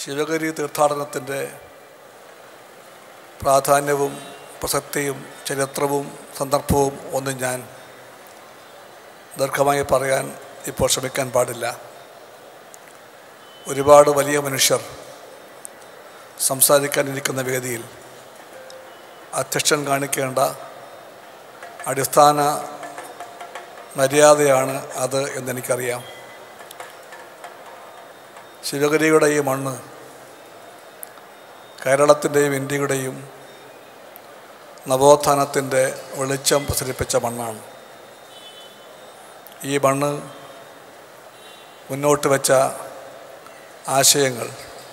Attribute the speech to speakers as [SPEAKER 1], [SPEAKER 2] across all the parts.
[SPEAKER 1] ശിവഗിരി തീർത്ഥാടനത്തിൻ്റെ പ്രാധാന്യവും പ്രസക്തിയും ചരിത്രവും സന്ദർഭവും ഒന്നും ഞാൻ ദീർഘമായി പറയാൻ ഇപ്പോൾ ശ്രമിക്കാൻ പാടില്ല. ഒരുപാട് വലിയ മനുഷ്യർ സംസാരിക്കാനിരിക്കുന്ന വേദിയിൽ അധ്യക്ഷൻ കാണിക്കേണ്ട അടിസ്ഥാന മര്യാദയാണ് അത് എന്നെനിക്കറിയാം. ശിവഗിരിയുടെ ഈ മണ്ണ് കേരളത്തിൻ്റെയും ഇന്ത്യയുടെയും നവോത്ഥാനത്തിൻ്റെ വെളിച്ചം പ്രസരിപ്പിച്ച മണ്ണാണ്. ഈ മണ്ണ് മുന്നോട്ട് വെച്ച ആശയങ്ങൾ,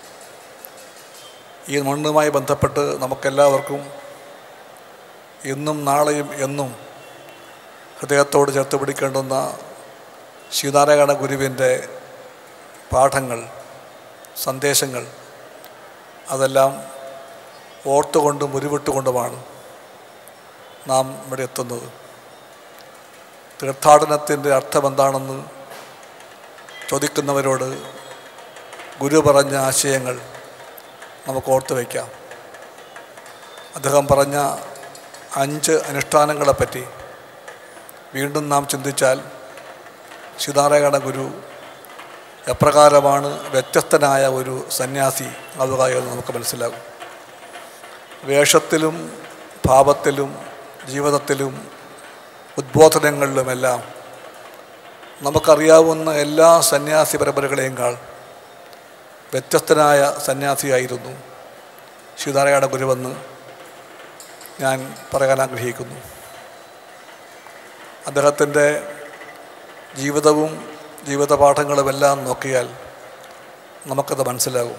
[SPEAKER 1] ഈ മണ്ണുമായി ബന്ധപ്പെട്ട് നമുക്കെല്ലാവർക്കും ഇന്നും നാളെയും എന്നും ഹൃദയത്തോട് ചേർത്ത് പിടിക്കേണ്ടുന്ന ശ്രീനാരായണ ഗുരുവിൻ്റെ പാഠങ്ങൾ, സന്ദേശങ്ങൾ, അതെല്ലാം ഓർത്തുകൊണ്ടും ഉരുവിട്ടുകൊണ്ടുമാണ് നാം ഇവിടെ എത്തുന്നത്. തീർത്ഥാടനത്തിൻ്റെ അർത്ഥമെന്താണെന്ന് ചോദിക്കുന്നവരോട് ഗുരു പറഞ്ഞ ആശയങ്ങൾ നമുക്ക് ഓർത്തു വയ്ക്കാം. അദ്ദേഹം പറഞ്ഞ 5 അനുഷ്ഠാനങ്ങളെപ്പറ്റി വീണ്ടും നാം ചിന്തിച്ചാൽ ശ്രീനാരായണ ഗുരു എപ്രകാരമാണ് വ്യത്യസ്തനായ ഒരു സന്യാസി ആവുക എന്ന് നമുക്ക് മനസ്സിലാകും. വേഷത്തിലും ഭാവത്തിലും ജീവിതത്തിലും ഉദ്ബോധനങ്ങളിലുമെല്ലാം നമുക്കറിയാവുന്ന എല്ലാ സന്യാസി പരമ്പരകളെയുംക്കാൾ വ്യത്യസ്തനായ സന്യാസിയായിരുന്നു ശ്രീനാരായണ ഗുരുവെന്ന് ഞാൻ പറയാൻ ആഗ്രഹിക്കുന്നു. അദ്ദേഹത്തിൻ്റെ ജീവിതവും ജീവിതപാഠങ്ങളുമെല്ലാം നോക്കിയാൽ നമുക്കത് മനസ്സിലാകും.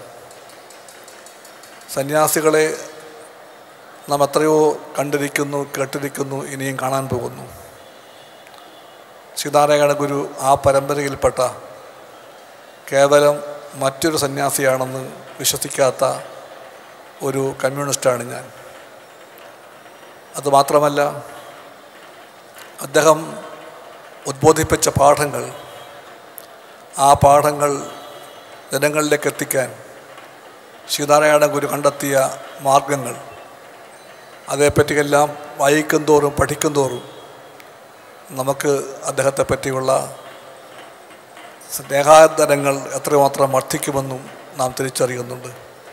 [SPEAKER 1] സന്യാസികളെ നാം എത്രയോ കണ്ടിരിക്കുന്നു, കേട്ടിരിക്കുന്നു, ഇനിയും കാണാൻ പോകുന്നു. ശ്രീനാരായണ ഗുരു ആ പരമ്പരയിൽപ്പെട്ട കേവലം മറ്റൊരു സന്യാസിയാണെന്ന് വിശ്വസിക്കാത്ത ഒരു കമ്മ്യൂണിസ്റ്റാണ് ഞാൻ. അതുമാത്രമല്ല, അദ്ദേഹം ഉദ്ബോധിപ്പിച്ച പാഠങ്ങൾ, ആ പാഠങ്ങൾ ജനങ്ങളിലേക്ക് എത്തിക്കാൻ ശ്രീനാരായണ ഗുരു കണ്ടെത്തിയ മാർഗങ്ങൾ, അതേപ്പറ്റിയെല്ലാം വായിക്കും തോറും പഠിക്കും തോറും നമുക്ക് അദ്ദേഹത്തെ പറ്റിയുള്ള സ്നേഹാദരങ്ങൾ എത്രമാത്രം വർദ്ധിക്കുമെന്നും നാം തിരിച്ചറിയുന്നുണ്ട്.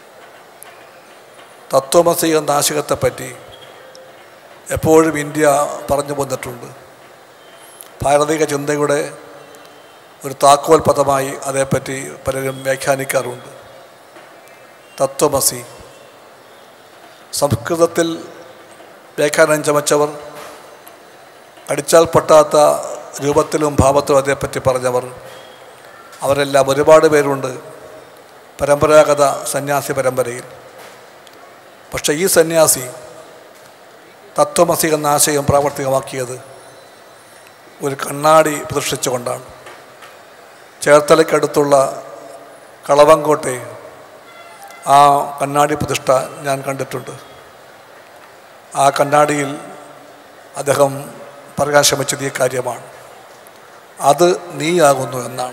[SPEAKER 1] തത്വമസി എന്ന ആശയത്തെപ്പറ്റി എപ്പോഴും ഇന്ത്യ പറഞ്ഞു പോന്നിട്ടുണ്ട്. ഭാരതീയ ചിന്തയുടെ ഒരു താക്കോൽ പദമായി അതേപ്പറ്റി പലരും വ്യാഖ്യാനിക്കാറുണ്ട്. തത്വമസി സംസ്കൃതത്തിൽ വ്യാഖ്യാനം ചമച്ചവർ, അടിച്ചാൽ പൊട്ടാത്ത രൂപത്തിലും ഭാവത്തിലും അതേപ്പറ്റി പറഞ്ഞവർ, അവരെല്ലാം ഒരുപാട് പേരുണ്ട് പരമ്പരാഗത സന്യാസി പരമ്പരയിൽ. പക്ഷേ ഈ സന്യാസി തത്വമസി എന്ന ആശയം പ്രാവർത്തികമാക്കിയത് ഒരു കണ്ണാടി പ്രതിഷ്ഠിച്ചുകൊണ്ടാണ്. ചേർത്തലയ്ക്കടുത്തുള്ള കളവങ്കോട്ടെ ആ കണ്ണാടി പ്രതിഷ്ഠ ഞാൻ കണ്ടിട്ടുണ്ട്. ആ കണ്ണാടിയിൽ അദ്ദേഹം പറയാൻ ശ്രമിച്ചത് ഈ കാര്യമാണ്: അത് നീയാകുന്നു എന്നാണ്.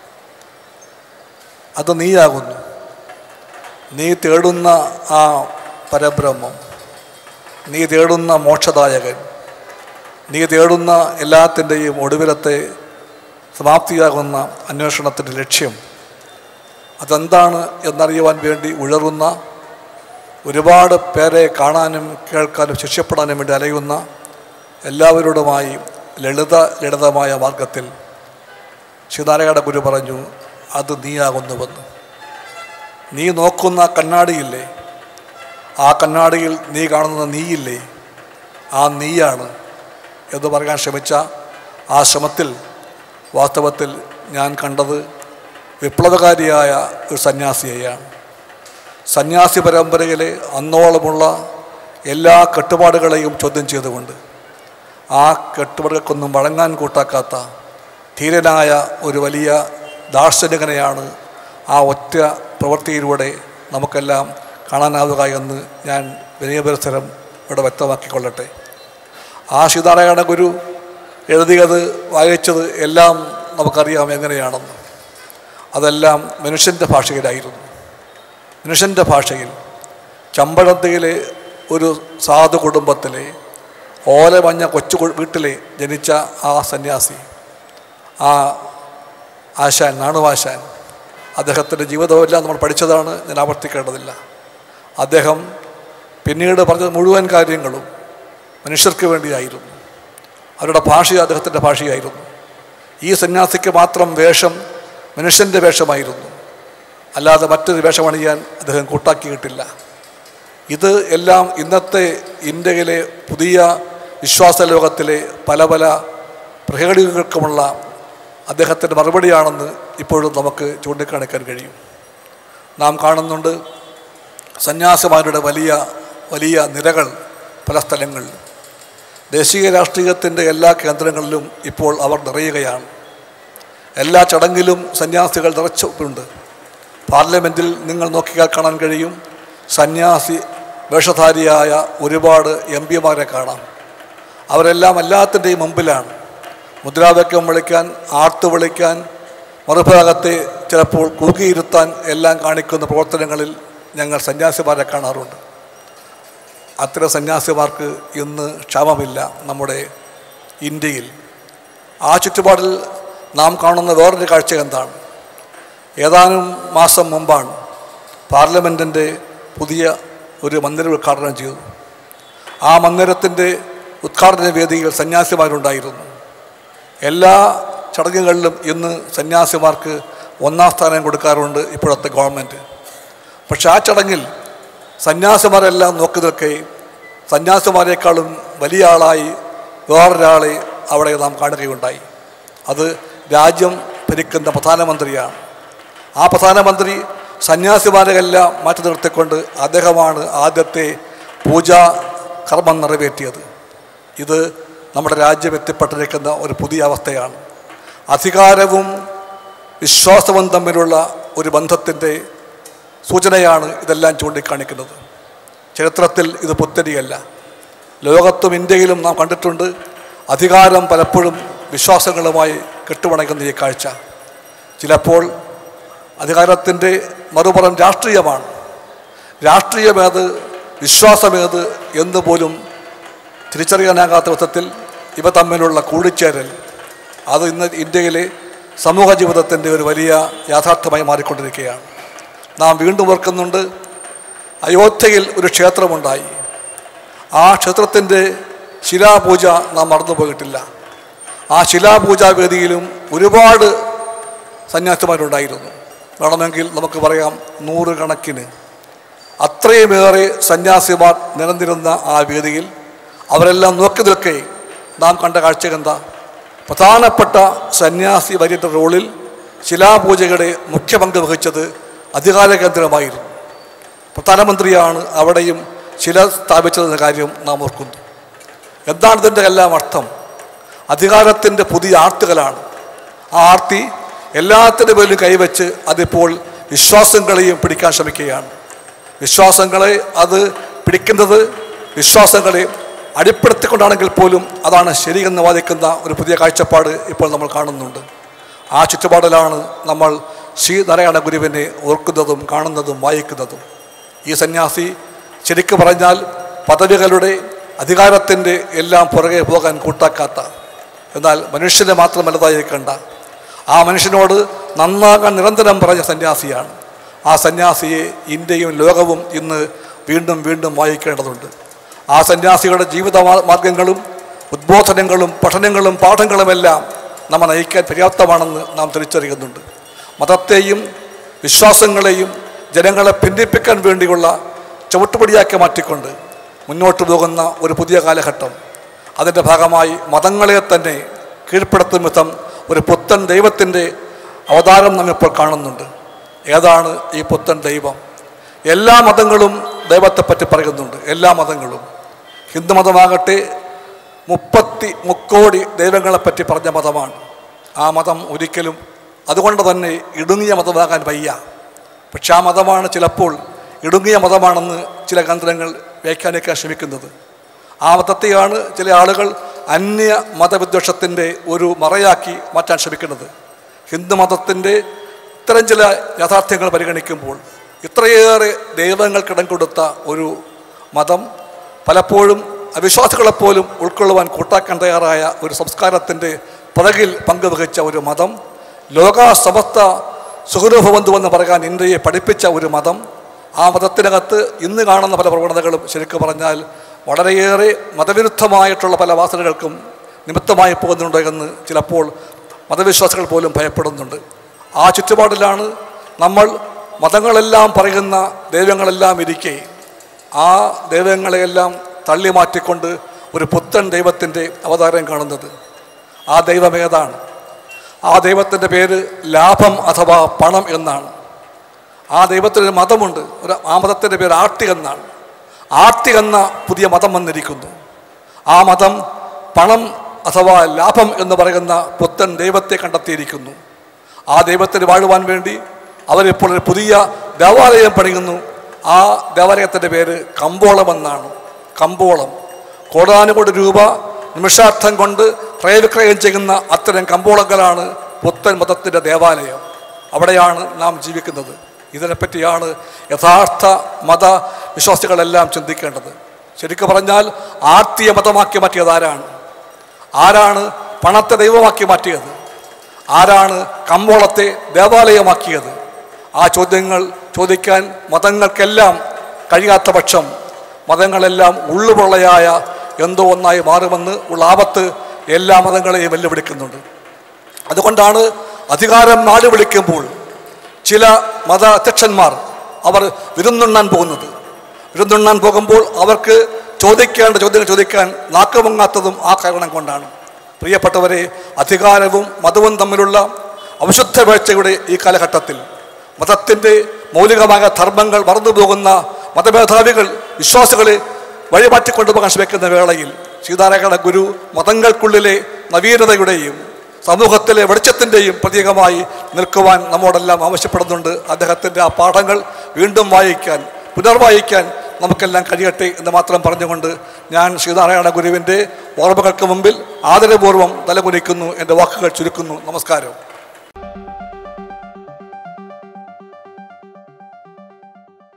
[SPEAKER 1] അത് നീയാകുന്നു. നീ തേടുന്ന ആ പരബ്രഹ്മം, നീ തേടുന്ന മോക്ഷദായകൻ, നീ തേടുന്ന എല്ലാത്തിൻ്റെയും ഒടുവിലത്തെ സമാപ്തിയാകുന്ന അന്വേഷണത്തിൻ്റെ ലക്ഷ്യം അതെന്താണ് എന്നറിയുവാൻ വേണ്ടി ഉഴറുന്ന, ഒരുപാട് പേരെ കാണാനും കേൾക്കാനും ശിഷ്യപ്പെടാനും വേണ്ടി അലയുന്ന എല്ലാവരോടുമായി ലളിതമായ മാർഗത്തിൽ ശ്രീനാരായണ ഗുരു പറഞ്ഞു, അത് നീയാകുന്നുവെന്ന്. നീ നോക്കുന്ന കണ്ണാടിയില്ലേ, ആ കണ്ണാടിയിൽ നീ കാണുന്ന നീയില്ലേ, ആ നീയാണ് എന്ന് പറയാൻ ശ്രമിച്ച ആ ശ്രമത്തിൽ വാസ്തവത്തിൽ ഞാൻ കണ്ടത് വിപ്ലവകാരിയായ ഒരു സന്യാസിയെയാണ്. സന്യാസി പരമ്പരയിലെ അന്നോളമുള്ള എല്ലാ കെട്ടുപാടുകളെയും ചോദ്യം ചെയ്തുകൊണ്ട് ആ കെട്ടുപാടുകൾക്കൊന്നും വഴങ്ങാൻ കൂട്ടാക്കാത്ത ധീരനായ ഒരു വലിയ ദാർശനികനെയാണ് ആ ഒറ്റ പ്രവൃത്തിയിലൂടെ നമുക്കെല്ലാം കാണാനാവുക എന്ന് ഞാൻ വിനയപരിസരം ഇവിടെ വ്യക്തമാക്കിക്കൊള്ളട്ടെ. ആ ശ്രീനാരായണ ഗുരു എഴുതിയത് വായിച്ചത് എല്ലാം നമുക്കറിയാം എങ്ങനെയാണെന്ന്. അതെല്ലാം മനുഷ്യൻ്റെ ഭാഷയിലായിരുന്നു. മനുഷ്യൻ്റെ ഭാഷയിൽ ചമ്പഴന്തിയിലെ ഒരു സാധു കുടുംബത്തിലെ ഓലമഞ്ഞ കൊച്ചു വീട്ടിലെ ജനിച്ച ആ സന്യാസി, ആ ആശാൻ, നാണുവാശാൻ, അദ്ദേഹത്തിൻ്റെ ജീവിതമെല്ലാം നമ്മൾ പഠിച്ചതാണ്, ഞാൻ ആവർത്തിക്കേണ്ടതില്ല. അദ്ദേഹം പിന്നീട് പറഞ്ഞ മുഴുവൻ കാര്യങ്ങളും മനുഷ്യർക്ക് വേണ്ടിയായിരുന്നു. അവരുടെ ഭാഷ അദ്ദേഹത്തിൻ്റെ ഭാഷയായിരുന്നു. ഈ സന്യാസിക്ക് മാത്രം വേഷം മനുഷ്യൻ്റെ വേഷമായിരുന്നു, അല്ലാതെ മറ്റൊരു വേഷമണിയാൻ അദ്ദേഹം കൂട്ടാക്കിയിട്ടില്ല. ഇത് എല്ലാം ഇന്നത്തെ ഇന്ത്യയിലെ പുതിയ വിശ്വാസ ലോകത്തിലെ പല പല പ്രഹേളികൾക്കുമുള്ള അദ്ദേഹത്തിൻ്റെ മറുപടിയാണെന്ന് ഇപ്പോഴും നമുക്ക് ചൂണ്ടിക്കാണിക്കാൻ കഴിയും. നാം കാണുന്നുണ്ട് സന്യാസിമാരുടെ വലിയ വലിയ നിരകൾ പല സ്ഥലങ്ങളിൽ. ദേശീയ രാഷ്ട്രീയത്തിൻ്റെ എല്ലാ കേന്ദ്രങ്ങളിലും ഇപ്പോൾ അവർ നിറയുകയാണ്. എല്ലാ ചടങ്ങിലും സന്യാസികൾ നിറച്ചിട്ടുണ്ട്. പാർലമെൻറ്റിൽ നിങ്ങൾ നോക്കിയാൽ കാണാൻ കഴിയും സന്യാസി വേഷധാരിയായ ഒരുപാട് MP-മാരെ കാണാം. അവരെല്ലാം എല്ലാത്തിൻ്റെയും മുമ്പിലാണ്. മുദ്രാവാക്യം വിളിക്കാൻ, ആർത്തു വിളിക്കാൻ, മറുഭാഗത്തെ ചിലപ്പോൾ കൂകിയിരുത്താൻ എല്ലാം കാണിക്കുന്ന പ്രവർത്തനങ്ങളിൽ ഞങ്ങൾ സന്യാസിമാരെ കാണാറുണ്ട്. അത്തരം സന്യാസിമാർക്ക് ഇന്ന് ക്ഷാമമില്ല നമ്മുടെ ഇന്ത്യയിൽ. ആ ചുറ്റുപാടിൽ നാം കാണുന്ന വേറൊരു കാഴ്ച എന്താണ്? ഏതാനും മാസം മുമ്പാണ് പാർലമെൻറ്റിൻ്റെ പുതിയ ഒരു മന്ദിരം ഉദ്ഘാടനം ചെയ്തു. ആ മന്ദിരത്തിൻ്റെ ഉദ്ഘാടന വേദിയിൽ സന്യാസിമാരുണ്ടായിരുന്നു. എല്ലാ ചടങ്ങുകളിലും ഇന്ന് സന്യാസിമാർക്ക് ഒന്നാം സ്ഥാനം കൊടുക്കാറുണ്ട് ഇപ്പോഴത്തെ ഗവൺമെൻറ്. പക്ഷെ ആ ചടങ്ങിൽ സന്യാസിമാരെല്ലാം നോക്കി നിൽക്കുകയും സന്യാസിമാരെക്കാളും വലിയ ആളായി വേറൊരാളെ അവിടെ നാം കാണുകയുണ്ടായി. അത് രാജ്യം ഭരിക്കുന്ന പ്രധാനമന്ത്രിയാണ്. ആ പ്രധാനമന്ത്രി സന്യാസിമാരെയെല്ലാം മാറ്റി നിർത്തിക്കൊണ്ട് അദ്ദേഹമാണ് ആദ്യത്തെ പൂജാ കർമ്മം നിറവേറ്റിയത്. ഇത് നമ്മുടെ രാജ്യം എത്തിപ്പെട്ടിരിക്കുന്ന ഒരു പുതിയ അവസ്ഥയാണ്. അധികാരവും വിശ്വാസവും തമ്മിലുള്ള ഒരു ബന്ധത്തിൻ്റെ സൂചനയാണ് ഇതെല്ലാം ചൂണ്ടിക്കാണിക്കുന്നത്. ചരിത്രത്തിൽ ഇത് പുത്തരിയല്ല. ലോകത്തും ഇന്ത്യയിലും നാം കണ്ടിട്ടുണ്ട് അധികാരം പലപ്പോഴും വിശ്വാസങ്ങളുമായി കെട്ടുപണയ്ക്കുന്ന ഈ കാഴ്ച. ചിലപ്പോൾ അധികാരത്തിൻ്റെ മറുപുറം രാഷ്ട്രീയമാണ്. രാഷ്ട്രീയമേത് വിശ്വാസമേത് എന്ന് പോലും തിരിച്ചറിയാനാകാത്ത വിധത്തിൽ ഇവ തമ്മിലുള്ള കൂടിച്ചേരൽ അത് ഇന്ന് ഇന്ത്യയിലെ സമൂഹ ജീവിതത്തിൻ്റെ ഒരു വലിയ യാഥാർത്ഥ്യമായി മാറിക്കൊണ്ടിരിക്കുകയാണ്. നാം വീണ്ടും ഓർക്കുന്നുണ്ട് അയോധ്യയിൽ ഒരു ക്ഷേത്രമുണ്ടായി. ആ ക്ഷേത്രത്തിൻ്റെ ശിലാപൂജ നാം മറന്നുപോയിട്ടില്ല. ആ ശിലാപൂജാവേദിയിലും ഒരുപാട് സന്യാസിമാരുണ്ടായിരുന്നു. വേണമെങ്കിൽ നമുക്ക് പറയാം 100 കണക്കിന്. അത്രയുമേറെ സന്യാസിമാർ നിരന്നിരുന്ന ആ വേദിയിൽ അവരെല്ലാം നോക്കി നിൽക്കെ നാം കണ്ട കാഴ്ച എന്താ? പ്രധാനപ്പെട്ട സന്യാസി വര്യൻ്റെ റോളിൽ ശിലാപൂജയുടെ മുഖ്യ പങ്ക് വഹിച്ചത് അധികാര കേന്ദ്രമായിരുന്നു. പ്രധാനമന്ത്രിയാണ് അവിടെയും ശില സ്ഥാപിച്ചതെന്ന കാര്യം നാം ഓർക്കുന്നു. എന്താണ് ഇതിൻ്റെ എല്ലാം അർത്ഥം? അധികാരത്തിൻ്റെ പുതിയ ആർത്തുകളാണ്. ആ ആർത്തി എല്ലാത്തിൻ്റെ പേരിലും കൈവച്ച് അതിപ്പോൾ വിശ്വാസങ്ങളെയും പിടിക്കാൻ ശ്രമിക്കുകയാണ്. വിശ്വാസങ്ങളെ അത് പിടിക്കുന്നത് വിശ്വാസങ്ങളെ അടിപ്പെടുത്തിക്കൊണ്ടാണെങ്കിൽ പോലും അതാണ് ശരിയെന്ന് വാദിക്കുന്ന ഒരു പുതിയ കാഴ്ചപ്പാട് ഇപ്പോൾ നമ്മൾ കാണുന്നുണ്ട്. ആ ചുറ്റുപാടിലാണ് നമ്മൾ ശ്രീനാരായണ ഗുരുവിനെ ഓർക്കുന്നതും കാണുന്നതും വായിക്കുന്നതും. ഈ സന്യാസി ശരിക്കു പറഞ്ഞാൽ പദവികളുടെ അധികാരത്തിൻ്റെ എല്ലാം പുറകെ പോകാൻ കൂട്ടാക്കാത്ത, എന്നാൽ മനുഷ്യനെ മാത്രമല്ലതായിരിക്കേണ്ട ആ മനുഷ്യനോട് നന്നാകാൻ നിരന്തരം പറഞ്ഞ സന്യാസിയാണ്. ആ സന്യാസിയെ ഇന്ത്യയും ലോകവും ഇന്ന് വീണ്ടും വീണ്ടും വായിക്കേണ്ടതുണ്ട്. ആ സന്യാസികളുടെ ജീവിത മാർഗങ്ങളും ഉദ്ബോധനങ്ങളും പഠനങ്ങളും പാഠങ്ങളുമെല്ലാം നമ്മെ നയിക്കാൻ പര്യാപ്തമാണെന്ന് നാം തിരിച്ചറിയുന്നുണ്ട്. മതത്തെയും വിശ്വാസങ്ങളെയും ജനങ്ങളെ ഭിന്നിപ്പിക്കാൻ വേണ്ടിയുള്ള ചവിട്ടുപടിയാക്കി മാറ്റിക്കൊണ്ട് മുന്നോട്ട് പോകുന്ന ഒരു പുതിയ കാലഘട്ടം. അതിൻ്റെ ഭാഗമായി മതങ്ങളെ തന്നെ കീഴ്പ്പെടുത്തും വിധം ഒരു പുത്തൻ ദൈവത്തിൻ്റെ അവതാരം നമ്മിപ്പോൾ കാണുന്നുണ്ട്. ഏതാണ് ഈ പുത്തൻ ദൈവം? എല്ലാ മതങ്ങളും ദൈവത്തെപ്പറ്റി പറയുന്നുണ്ട്. എല്ലാ മതങ്ങളും. ഹിന്ദുമതമാകട്ടെ 30 കോടി ദൈവങ്ങളെപ്പറ്റി പറഞ്ഞ മതമാണ്. ആ മതം ഒരിക്കലും അതുകൊണ്ട് തന്നെ ഇടുങ്ങിയ മതമാകാൻ വയ്യ. പക്ഷെ ആ മതമാണ് ചിലപ്പോൾ ഇടുങ്ങിയ മതമാണെന്ന് ചില കേന്ദ്രങ്ങൾ വ്യാഖ്യാനിക്കാൻ ശ്രമിക്കുന്നത്. ആ മതത്തെയാണ് ചില ആളുകൾ അന്യ മതവിദ്വേഷത്തിൻ്റെ ഒരു മറയാക്കി മാറ്റാൻ ശ്രമിക്കുന്നത്. ഹിന്ദു മതത്തിൻ്റെ ഇത്തരം ചില യാഥാർത്ഥ്യങ്ങൾ പരിഗണിക്കുമ്പോൾ ഇത്രയേറെ ദൈവങ്ങൾക്കിടം കൊടുത്ത ഒരു മതം, പലപ്പോഴും അവിശ്വാസികളെപ്പോലും ഉൾക്കൊള്ളുവാൻ കൂട്ടാക്കാൻ തയ്യാറായ ഒരു സംസ്കാരത്തിൻ്റെ പുറകിൽ പങ്കുവഹിച്ച ഒരു മതം, ലോക സമസ്ത സുഖരൂപബന്ധുവെന്ന് പറയാൻ ഇന്ത്യയെ പഠിപ്പിച്ച ഒരു മതം, ആ മതത്തിനകത്ത് ഇന്ന് കാണുന്ന പല പ്രവണതകളും ശരിക്കും പറഞ്ഞാൽ വളരെയേറെ മതവിരുദ്ധമായിട്ടുള്ള പല വാസനകൾക്കും നിമിത്തമായി പോകുന്നുണ്ടോ എന്ന് ചിലപ്പോൾ മതവിശ്വാസികൾ പോലും ഭയപ്പെടുന്നുണ്ട്. ആ ചുറ്റുപാടിലാണ് നമ്മൾ മതങ്ങളെല്ലാം പറയുന്ന ദൈവങ്ങളെല്ലാം ഇരിക്കെ ആ ദൈവങ്ങളെയെല്ലാം തള്ളി മാറ്റിക്കൊണ്ട് ഒരു പുത്തൻ ദൈവത്തിൻ്റെ അവതാരം കാണുന്നത്. ആ ദൈവം ഏതാണ്? ആ ദൈവത്തിൻ്റെ പേര് ലാഭം അഥവാ പണം എന്നാണ്. ആ ദൈവത്തിനൊരു മതമുണ്ട്. ആ മതത്തിൻ്റെ പേര് ആർത്തി എന്നാണ്. ആർത്തി എന്ന പുതിയ മതം വന്നിരിക്കുന്നു. ആ മതം പണം അഥവാ ലാഭം എന്ന് പറയുന്ന പുത്തൻ ദൈവത്തെ കണ്ടെത്തിയിരിക്കുന്നു. ആ ദൈവത്തിന് വാഴുവാൻ വേണ്ടി അവരിപ്പോൾ ഒരു പുതിയ ദേവാലയം പണിയുന്നു. ആ ദേവാലയത്തിൻ്റെ പേര് കമ്പോളം എന്നാണ്. കമ്പോളം, കോടാനുകോടി രൂപ നിമിഷാർത്ഥം കൊണ്ട് ക്രയവിക്രയം ചെയ്യുന്ന അത്തരം കമ്പോളങ്ങളാണ് പുത്തൻ മതത്തിൻ്റെ ദേവാലയം. അവിടെയാണ് നാം ജീവിക്കുന്നത്. ഇതിനെപ്പറ്റിയാണ് യഥാർത്ഥ മതവിശ്വാസികളെല്ലാം ചിന്തിക്കേണ്ടത്. ശരിക്കും പറഞ്ഞാൽ ആർത്തിയെ മതമാക്കി മാറ്റിയത് ആരാണ്? ആരാണ് പണത്തെ ദൈവമാക്കി മാറ്റിയത്? ആരാണ് കമ്പോളത്തെ ദേവാലയമാക്കിയത്? ആ ചോദ്യങ്ങൾ ചോദിക്കാൻ മതങ്ങൾക്കെല്ലാം കഴിയാത്ത പക്ഷം മതങ്ങളെല്ലാം ഉള്ളുപൊള്ളയായ എന്തോ ഒന്നായി മാറുമെന്ന് ഉള്ള ആപത്ത് എല്ലാ മതങ്ങളെയും വെല്ലുവിളിക്കുന്നുണ്ട്. അതുകൊണ്ടാണ് അധികാരം നാട് വിളിക്കുമ്പോൾ ചില മത അധ്യക്ഷന്മാർ അവർ വിരുന്നുണ്ണാൻ പോകുന്നത്. വിരുന്നുണ്ണാൻ പോകുമ്പോൾ അവർക്ക് ചോദിക്കേണ്ട ചോദ്യങ്ങൾ ചോദിക്കാൻ നാക്കുമങ്ങാത്തതും ആ കാരണം കൊണ്ടാണ്. പ്രിയപ്പെട്ടവരെ, അധികാരവും മതവും തമ്മിലുള്ള അവിശുദ്ധ വീഴ്ചയുടെ ഈ കാലഘട്ടത്തിൽ മതത്തിൻ്റെ മൗലികമായ ധർമ്മങ്ങൾ മറന്നുപോകുന്ന മതമേധാവികൾ വിശ്വാസികളെ വഴിമാറ്റിക്കൊണ്ടുപോകാൻ ശ്രമിക്കുന്ന വേളയിൽ സീതാരാമ ഗുരു മതങ്ങൾക്കുള്ളിലെ നവീനതയുടെയും സമൂഹത്തിലെ വെളിച്ചത്തിൻ്റെയും പ്രതീകമായി നിൽക്കുവാൻ നമ്മോടെല്ലാം ആവശ്യപ്പെടുന്നുണ്ട്. അദ്ദേഹത്തിൻ്റെ ആ പാഠങ്ങൾ വീണ്ടും വായിക്കാൻ, പുനർവായിക്കാൻ നമുക്കെല്ലാം കഴിയട്ടെ എന്ന് മാത്രം പറഞ്ഞുകൊണ്ട് ഞാൻ ശ്രീനാരായണ ഗുരുവിൻ്റെ ഓർമ്മകൾക്ക് മുമ്പിൽ ആദരപൂർവ്വം തലകുനിക്കുന്നു. എൻ്റെ വാക്കുകൾ ചുരുക്കുന്നു. നമസ്കാരം.